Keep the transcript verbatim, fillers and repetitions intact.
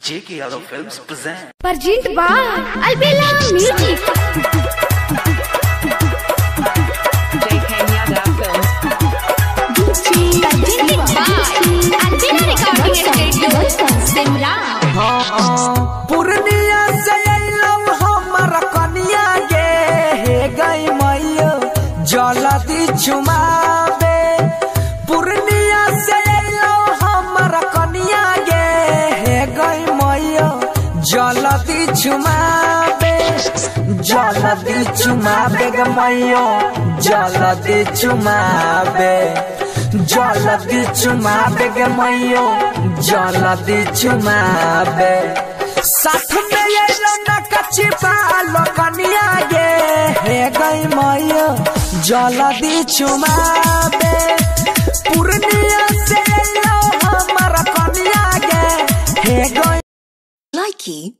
J K Yadav Films present. Present by Albella Music. J K Yadav Films. Presented by Albella Recording Studio, Simra. Purnia से अइलम हमर कनिया गे हे गई मैया जलती चुमाबे। पूर्णिया से अइलम हमर कनिया गे हे गई मैया जलती चुमाबे। जलती चुमाबे गे मैया जलती चुमाबे। जलती चुमाबे गे मैया जलती चुमाबे। साथ में ये लौंडा कच्ची पालो कनिया गे हे गई मैया जलती चुमाबे। पूर्णिया से लो हमारा कनिया गे हे गई। Likey